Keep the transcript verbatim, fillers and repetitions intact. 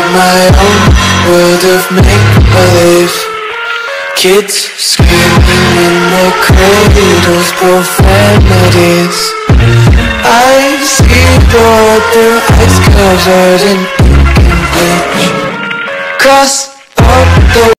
my own world of make-believe. Kids screaming in their cradles, profanities. I see the world through ice covered in ink and bleach. Cross all the